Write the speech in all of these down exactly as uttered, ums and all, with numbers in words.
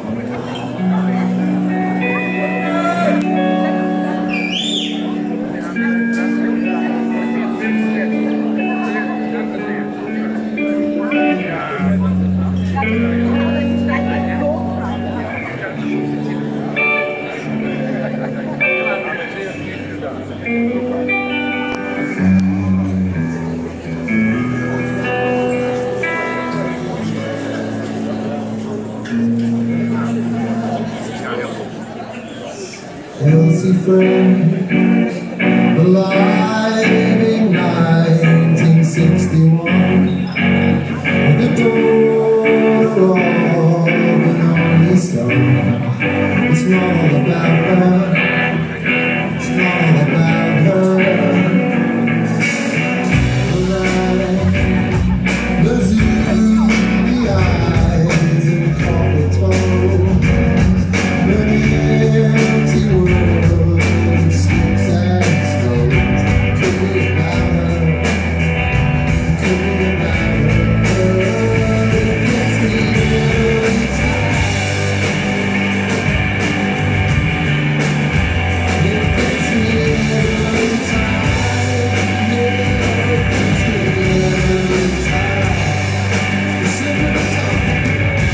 Elsie friend, alive in nineteen sixty-one, with the daughter of an only son. It's not all about her, it's not all about her. The zoo, the eyes and copper toes, but the empty world sleeps and slows. Could be about her, could be about her. It gets me every time. It gets me every time. Yeah, it gets me every time. It's every time.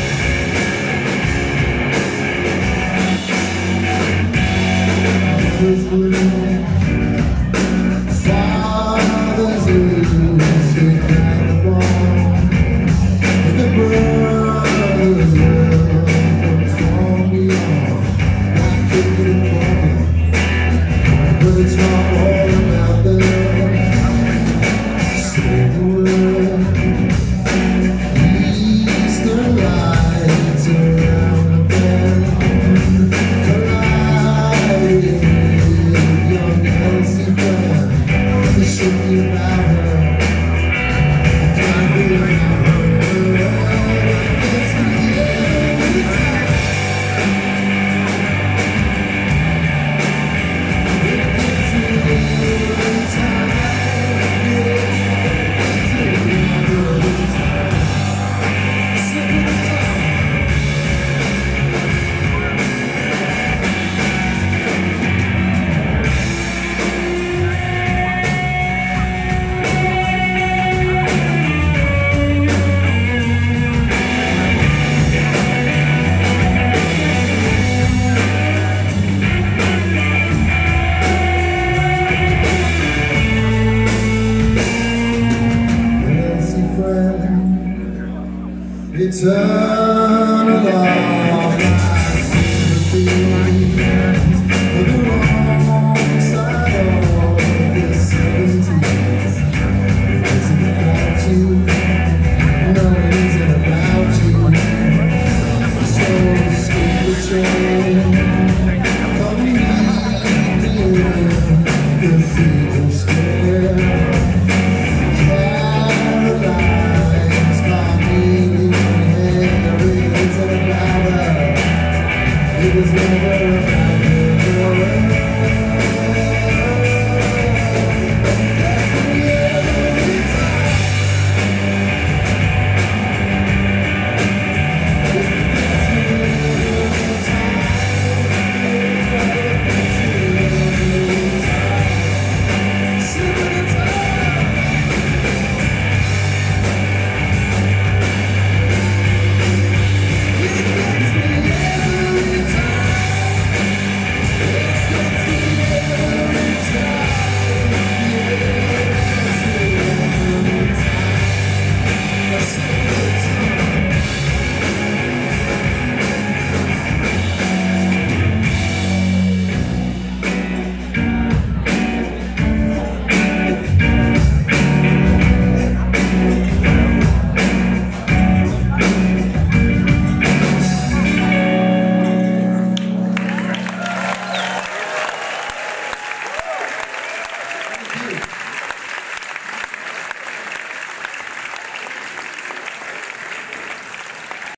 Father's blue, father's loose, we climb the wall. The brothers love from beyond. I could get it wrong, but it's not all about them. Say the word, Eastern lights around the bend, colliding. Elsie friend, it should be about her. It can't be about her. It gets me every time. It gets me every time. Yeah, it gets me every time. It's every time. Eternal love, my sympathies, for the wrong side of the seventies. It isn't about you, no, it isn't about you. So skip the train, come meet me in the Cathedral Square. It was never